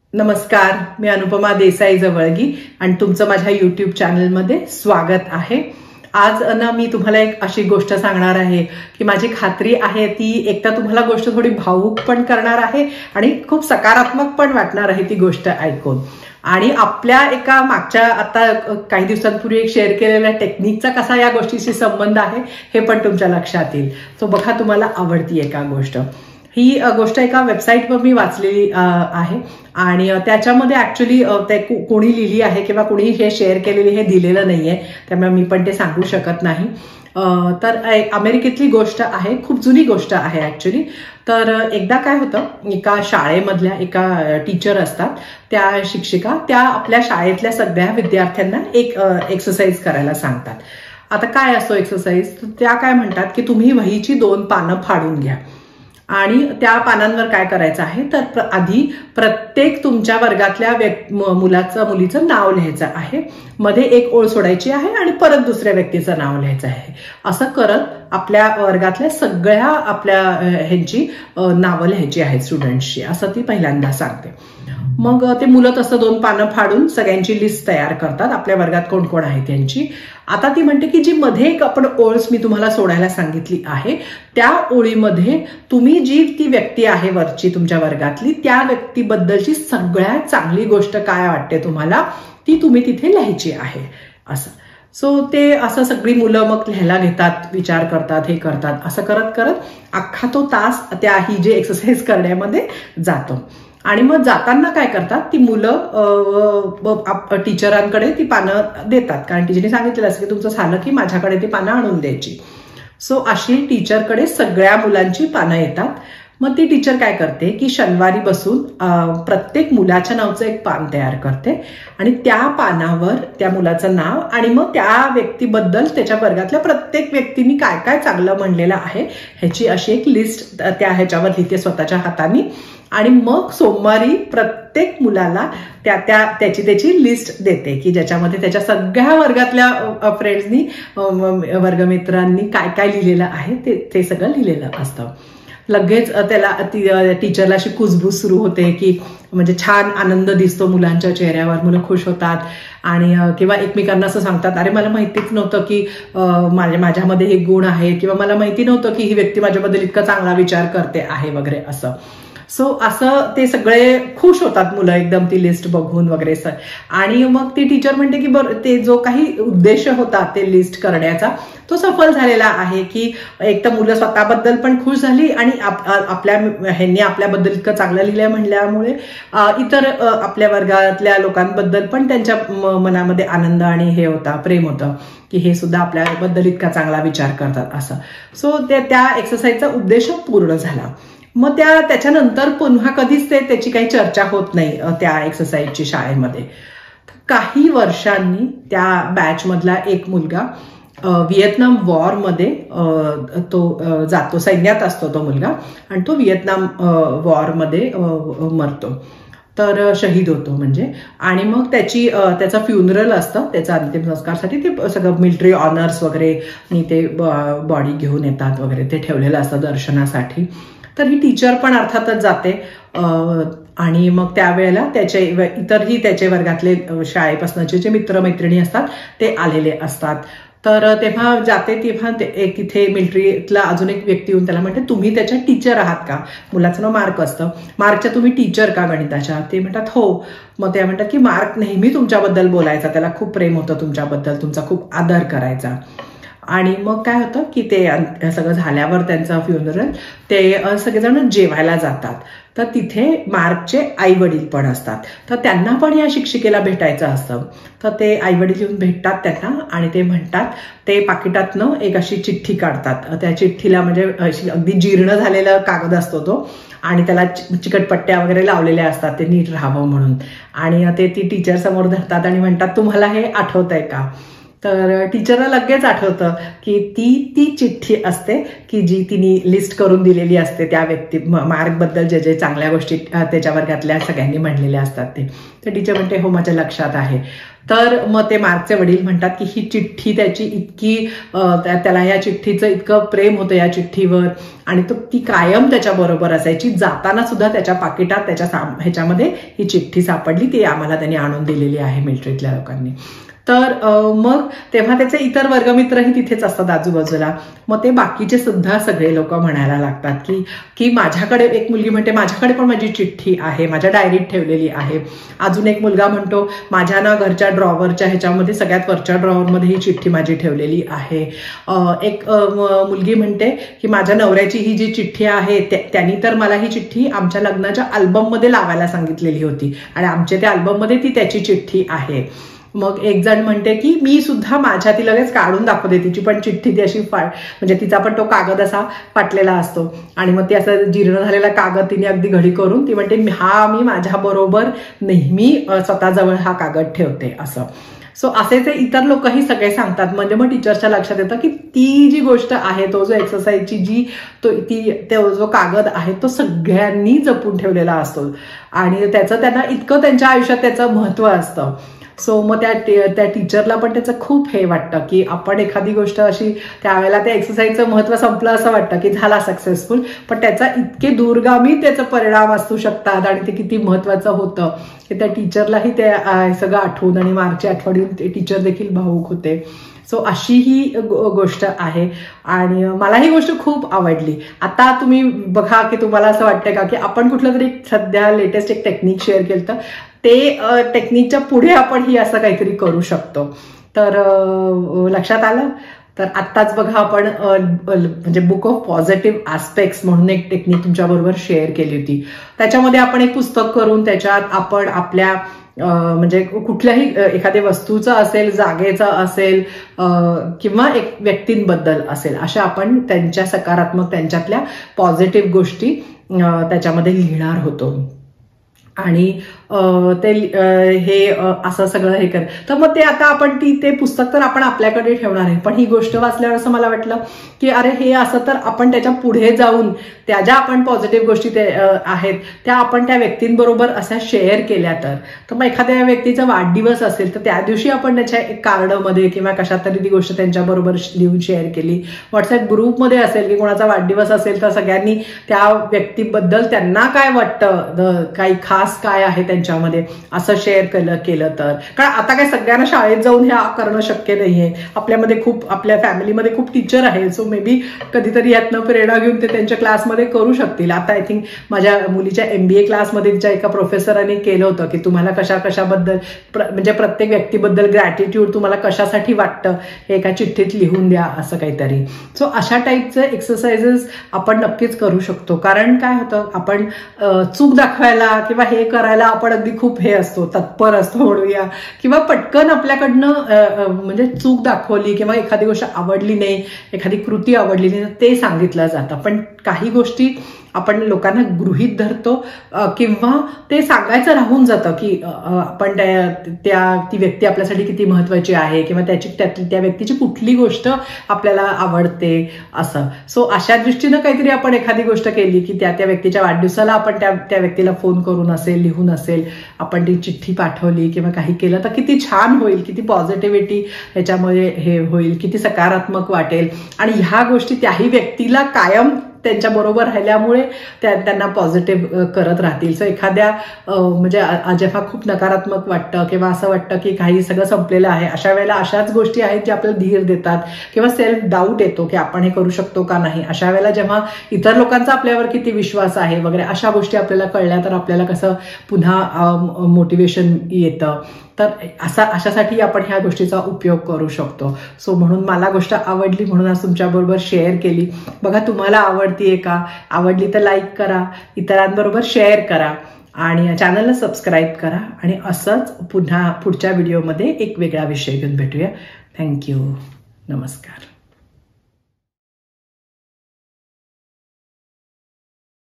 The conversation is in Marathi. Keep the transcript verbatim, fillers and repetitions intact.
नमस्कार, मी अनुपमा देसाई जवळगी आणि तुमचं माझ्या यूट्यूब चॅनलमध्ये स्वागत आहे। आज ना मी तुम्हाला एक अशी गोष्ट सांगणार आहे की माझी खात्री आहे ती एकदा तुम्हाला गोष्ट थोडी भावूक पण करणार आहे आणि खूप सकारात्मक पण वाटणार आहे ती गोष्ट ऐकून। आणि आपल्या एका मागच्या आता काही दिवसांपूर्वी एक शेअर केलेल्या टेक्निकचा कसा या गोष्टीशी संबंध आहे हे पण तुमच्या लक्षात येईल। तो बघा, तुम्हाला आवडती आहे का गोष्ट। ही गोष्ट एका वेबसाईटवर मी वाचलेली आहे आणि त्याच्यामध्ये ऍक्च्युली ते कोणी लिहिली आहे किंवा कोणी हे शेअर केलेली हे दिलेलं नाहीये, त्यामुळे मी पण ते सांगू शकत नाही। तर अमेरिकेतली गोष्ट आहे, खूप जुनी गोष्ट आहे ऍक्च्युली। तर एकदा काय होतं, एका शाळेमधल्या एका टीचर असतात, त्या शिक्षिका त्या आपल्या शाळेतल्या सगळ्या विद्यार्थ्यांना एक एक्सरसाइज करायला सांगतात। आता काय असतो एक्सरसाइज, त्या काय म्हणतात की तुम्ही वहीची दोन पानं फाडून घ्या आणि त्या पानांवर काय करायचं आहे तर आधी प्रत्येक तुमच्या वर्गातल्या मुलाचं मुलीचं नाव लिहायचं आहे, मध्ये एक ओळ सोडायची आहे आणि परत दुसऱ्या व्यक्तीचं नाव लिहायचं आहे। असं करत आपल्या वर्गातल्या सगळ्या आपल्या ह्यांची नावं लिहायची आहेत स्टुडंट्सची, असं ती पहिल्यांदा सांगते। मग ते मुलं तसं दोन पानं फाडून सगळ्यांची लिस्ट तयार करतात, आपल्या वर्गात कोण कोण आहे त्यांची। आता ती म्हणते की जी मध्ये एक आपण ओळस मी तुम्हाला सोडायला सांगितली आहे, त्या ओळीमध्ये तुम्ही जी ती व्यक्ती आहे वरची तुमच्या वर्गातली, त्या व्यक्तीबद्दलची सगळ्यात चांगली गोष्ट काय वाटते तुम्हाला ती तुम्ही तिथे लिहायची आहे असं। सो ते असं सगळी मुलं मग लिहायला घेतात, विचार करतात, हे करतात, असं करत करत अख्खा तो तास त्या ही जे एक्सरसाइज करण्यामध्ये जातो। आणि मग जाताना काय करतात, ती मुलं टीचरांकडे ती पानं देतात, कारण टीचरने सांगितलेलं असं की तुमचं झालं की माझ्याकडे ती पानं आणून द्यायची। सो अशी टीचरकडे सगळ्या मुलांची पानं येतात। मग ती टीचर काय करते की शनिवारी बसून प्रत्येक मुलाच्या नावाचं एक पान तयार करते आणि त्या पानावर त्या मुलाचं नाव आणि मग त्या व्यक्तीबद्दल त्याच्या वर्गातल्या प्रत्येक व्यक्तीने काय काय चांगलं म्हणलेलं आहे ह्याची अशी एक लिस्ट त्या ह्याच्यावर लिहिते स्वतःच्या हाताने। आणि मग सोमवारी प्रत्येक मुलाला त्या त्या त्याची त्याची लिस्ट देते की ज्याच्यामध्ये त्याच्या सगळ्या वर्गातल्या फ्रेंड्सनी वर्गमित्रांनी काय काय लिहिलेलं आहे ते ते सगळं लिहिलेलं असतं। लगेच त्याला टीचरला अशी कुजबूज सुरू होते की म्हणजे छान आनंद दिसतो मुलांच्या चेहऱ्यावर, मुलं खुश होतात आणि किंवा एकमेकांना असं सांगतात, अरे मला माहितीच नव्हतं की माझ्या माझ्यामध्ये हे गुण आहे किंवा मला माहिती नव्हतं की ही व्यक्ती माझ्याबद्दल इतका चांगला विचार करते आहे वगैरे असं। सो असं ते सगळे खुश होतात मुलं एकदम ती लिस्ट बघून वगैरे सर। आणि मग ती टीचर म्हणते की बरं, ते जो काही उद्देश होता ते लिस्ट करण्याचा तो सफल झालेला आहे की एक तर मुलं स्वतःबद्दल पण खुश झाली आणि आपल्या ह्यांनी आपल्याबद्दल इतकं चांगलं लिहिलं म्हणल्यामुळे इतर आपल्या वर्गातल्या लोकांबद्दल पण त्यांच्या मनामध्ये आनंद आणि हे होता, प्रेम होतं की हे सुद्धा आपल्याबद्दल इतका चांगला विचार करतात असं। सो त्या एक्सरसाइजचा उद्देश पूर्ण झाला। मग त्या त्याच्यानंतर पुन्हा कधीच ते त्याची काही चर्चा होत नाही त्या एक्सरसाइजची शाळेमध्ये। काही वर्षांनी त्या बॅच मधला एक मुलगा व्हिएतनाम वॉर मध्ये तो जातो, सैन्यात असतो तो मुलगा आणि तो व्हिएतनाम वॉर मध्ये मरतो, तर शहीद होतो म्हणजे। आणि मग त्याची त्याचा फ्युनरल असतं, त्याचा अंतिम संस्कारसाठी ते सगळं मिलिटरी ऑनर्स वगैरे ते बॉडी घेऊन येतात वगैरे, ते ठेवलेलं असतं दर्शनासाठी। तर ही टीचर पण अर्थातच जाते आणि मग त्यावेळेला त्याचे इतरही त्याचे वर्गातले शाळेपासूनचे जे मित्रमैत्रिणी असतात ते आलेले असतात। तर तेव्हा जाते तेव्हा एक तिथे मिलिटरीतला अजून एक व्यक्ती येऊन त्याला म्हणते, तुम्ही त्याच्या टीचर आहात का? मुलाचं नाव मार्क असतं, मार्कच्या तुम्ही टीचर का गणिताच्या? ते म्हणतात हो। मग ते म्हणतात की मार्क नेहमी तुमच्याबद्दल बोलायचा, त्याला खूप प्रेम होतं तुमच्याबद्दल, तुमचा खूप आदर करायचा। आणि मग काय होतं की ते सगळं झाल्यावर त्यांचं फ्युनरल ते सगळेजण जेवायला जातात, तर तिथे मार्कचे आई वडील पण असतात, तर त्यांना पण या शिक्षिकेला भेटायचं असतं। तर ते आई वडील येऊन भेटतात त्यांना आणि ते म्हणतात, ते पाकिटातनं एक अशी चिठ्ठी काढतात, त्या चिठ्ठीला म्हणजे अशी अगदी जीर्ण झालेला कागद असतो तो आणि त्याला चिकटपट्ट्या वगैरे लावलेल्या असतात ते नीट राहावं म्हणून। आणि ते ती टीचर समोर धरतात आणि म्हणतात, तुम्हाला हे आठवतंय का? तर टीचरला लगेच आठवतं की ती ती चिठ्ठी असते की जी तिने लिस्ट करून दिलेली असते त्या व्यक्ती मार्कबद्दल जे जे चांगल्या गोष्टी त्याच्या वर्गातल्या सगळ्यांनी म्हणलेल्या असतात ते। तर टीचर म्हणते हो माझ्या लक्षात आहे। तर मग ते मार्कचे वडील म्हणतात की ही चिठ्ठी त्याची इतकी त्याला या चिठ्ठीचं इतकं प्रेम होतं या चिठ्ठीवर आणि तो ती कायम त्याच्या बरोबर असायची. जाताना सुद्धा त्याच्या पाकिटात त्याच्या ह्याच्यामध्ये ही चिठ्ठी सापडली, ती आम्हाला त्यांनी आणून दिलेली आहे मिलिटरीतल्या लोकांनी. तर मग तेव्हा त्याचे इतर वर्गमित्रही तिथेच असतात आजूबाजूला. मग ते बाकीचे सुद्धा सगळे लोक म्हणायला लागतात की की माझ्याकडे, एक मुलगी म्हणते माझ्याकडे पण माझी चिठ्ठी आहे, माझ्या डायरीत ठेवलेली आहे. अजून एक मुलगा म्हणतो माझ्या ना घरच्या ड्रॉवरच्या ह्याच्यामध्ये सगळ्यात वरच्या ड्रॉवरमध्ये ही चिठ्ठी माझी ठेवलेली आहे. एक मुलगी म्हणते की माझ्या नवऱ्याची ही जी चिठ्ठी आहे त्यांनी तर मला ही चिठ्ठी आमच्या लग्नाच्या अल्बममध्ये लावायला सांगितलेली होती आणि आमच्या त्या अल्बममध्ये ती त्याची चिठ्ठी आहे. मग एक जण म्हणते की मी सुद्धा माझ्या, ती लगेच काढून दाखवते तिची पण चिठ्ठी, ती अशी फा म्हणजे तिचा पण तो कागद असा फाटलेला असतो आणि मग ती असं जीर्ण झालेला कागद तिने अगदी घडी करून ती म्हणते हा मी माझ्या बरोबर नेहमी स्वतःजवळ हा कागद ठेवते असं. सो असे ते इतर लोकही सगळे सांगतात. म्हणजे मग टीचर्सच्या लक्षात येतं की ती जी गोष्ट आहे, तो जो एक्सरसाइजची जी तो ती तो जो कागद आहे तो सगळ्यांनी जपून ठेवलेला असतो आणि त्याचं त्यांना इतकं त्यांच्या आयुष्यात त्याचं महत्व असतं. सो मग त्या त्या टीचरला पण त्याचं खूप हे वाटतं की आपण एखादी गोष्ट अशी, त्यावेळेला त्या एक्सरसाइजचं महत्व संपलं असं वाटतं की झाला सक्सेसफुल, पण त्याचा इतके दूरगामी त्याचा परिणाम असू शकतात आणि ते किती महत्वाचं होतं की त्या टीचरलाही ते सगळं आठवून आणि मार्चची आठवण ते टीचर देखील भावूक होते. सो अशी ही गोष्ट आहे आणि मला ही गोष्ट खूप आवडली. आता तुम्ही बघा की तुम्हाला असं वाटतंय का की आपण कुठलं तरी सध्या लेटेस्ट एक टेक्निक शेअर केलं तर ते टेक्निकच्या पुढे आपण ही असं काहीतरी करू शकतो. तर लक्षात आलं. तर आत्ताच बघा आपण म्हणजे बुक ऑफ पॉझिटिव्ह ऍस्पेक्ट्स म्हणून एक टेक्निक तुमच्याबरोबर शेअर केली होती. त्याच्यामध्ये आपण एक पुस्तक करून त्याच्यात आपण आपल्या म्हणजे कुठल्याही एखाद्या वस्तूचं असेल, जागेचं असेल किंवा एक व्यक्तींबद्दल असेल, अशा आपण त्यांच्या सकारात्मक, त्यांच्यातल्या पॉझिटिव्ह गोष्टी त्याच्यामध्ये लिहिणार होतो आणि ते हे असं सगळं हे कर. तर मग ते आता आपण ती ते पुस्तक तर आपण आपल्याकडे ठेवणार आहे, पण ही गोष्ट वाचल्यावर असं मला वाटलं की अरे हे असं तर आपण त्याच्या पुढे जाऊन त्या ज्या आपण पॉझिटिव्ह गोष्टी ते आहेत त्या आपण त्या व्यक्तींबरोबर अशा शेअर केल्या तर तर मग एखाद्या व्यक्तीचा वाढदिवस असेल तर त्या दिवशी आपण त्याच्या एक कार्डमध्ये किंवा कशात तरी ती गोष्ट त्यांच्याबरोबर लिहून शेअर केली. व्हॉट्सअप ग्रुपमध्ये असेल की कोणाचा वाढदिवस असेल तर सगळ्यांनी त्या व्यक्तीबद्दल त्यांना काय वाटतं, काही खास काय आहे त्यांच्यामध्ये असं शेअर केलं केलं तर. कारण आता काय सगळ्यांना शाळेत जाऊन हे करणं शक्य नाहीये. आपल्यामध्ये खूप, आपल्या फॅमिलीमध्ये खूप टीचर आहेत, सो मे बी कधीतरी यातनं प्रेरणा घेऊन ते त्यांच्या क्लासमध्ये करू शकतील. आता आय थिंक माझ्या मुलीच्या एमबीए क्लासमध्ये तिच्या एका प्रोफेसरांनी केलं होतं की तुम्हाला कशा कशाबद्दल म्हणजे प्रत्येक व्यक्तीबद्दल ग्रॅटिट्यूड तुम्हाला कशासाठी वाटतं हे एका चिठ्ठीत लिहून द्या असं काहीतरी. सो अशा टाईपचे एक्सरसाइजेस आपण नक्कीच करू शकतो. कारण काय होतं, आपण चूक दाखवायला किंवा हे करायला आपण अगदी खूप हे असतो, तत्पर असतो म्हणूया, किंवा पटकन आपल्याकडनं म्हणजे चूक दाखवली किंवा एखादी गोष्ट आवडली नाही, एखादी कृती आवडली नाही ते सांगितलं जातं. पण काही गोष्टी आपण लोकांना गृहीत धरतो किंवा ते सांगायचं राहून जातं की आपण त्या ती व्यक्ती आपल्यासाठी किती महत्वाची आहे किंवा त्याची त्या व्यक्तीची कुठली गोष्ट आपल्याला आवडते असं. सो अशा दृष्टीनं काहीतरी आपण एखादी गोष्ट केली की त्या त्या व्यक्तीच्या वाढदिवसाला आपण त्या त्या व्यक्तीला फोन करून असेल, लिहून असेल, आपण ती चिठ्ठी पाठवली किंवा काही केलं तर किती छान होईल, किती पॉझिटिव्हिटी ह्याच्यामध्ये हे होईल, किती सकारात्मक वाटेल आणि ह्या गोष्टी त्याही व्यक्तीला कायम त्यांच्या बरोबर राहिल्यामुळे त्यांना पॉझिटिव्ह करत राहतील. सो एखाद्या म्हणजे जेव्हा खूप नकारात्मक वाटतं किंवा असं वाटतं की काही सगळं संपलेलं आहे, अशा वेळेला अशाच गोष्टी आहेत ज्या आपल्याला धीर देतात किंवा सेल्फ डाऊट येतो की आपण हे करू शकतो का नाही. अशा वेळेला जेव्हा इतर लोकांचा आपल्यावर किती विश्वास आहे वगैरे अशा गोष्टी आपल्याला कळल्या तर आपल्याला कसं पुन्हा मोटिवेशन येतं. तर असा अशासाठी आपण ह्या गोष्टीचा उपयोग करू शकतो. सो म्हणून मला गोष्ट आवडली म्हणून आज तुमच्याबरोबर शेअर केली. बघा तुम्हाला आवडतीये का, आवडली तर लाईक करा, इतरांबरोबर शेअर करा आणि चॅनलला सबस्क्राईब करा आणि असंच पुन्हा पुढच्या व्हिडिओमध्ये एक वेगळा विषय घेऊन भेटूया. थँक्यू. नमस्कार.